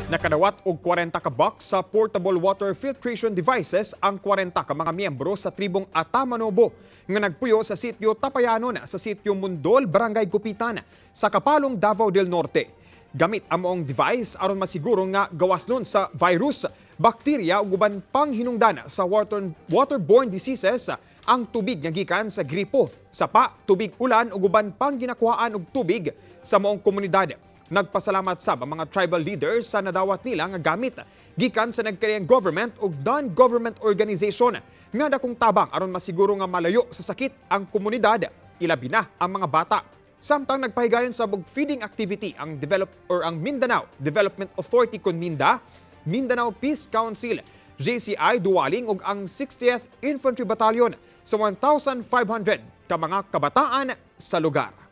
Nakadawat og 40 ka box sa portable water filtration devices ang 40 ka mga miyembro sa Tribung Ata Manobo nga nagpuyo sa sitio Tapayanon sa sitio Mundol, Barangay Gupitan sa Kapalong, Davao del Norte. Gamit ang moong device aron masiguro nga gawas nun sa virus, bakterya ug uban pang hinungdan sa waterborne diseases ang tubig nga gikan sa gripo, sapa, tubig ulan ug uban pang ginakuhaan og tubig sa moong komunidad. Nagpasalamat sab ang mga tribal leaders sa nadawat nila nga gamit gikan sa nagkayang government ug non-government organization nga dakong tabang aron masiguro nga malayo sa sakit ang komunidad, ilabi na ang mga bata. Samtang nagpahigayon sa feeding activity ang Mindanao Development Authority kon MINDA, Mindanao Peace Council, JCI Duwaling ug ang 60th Infantry Battalion sa 1,500 ka mga kabataan sa lugar.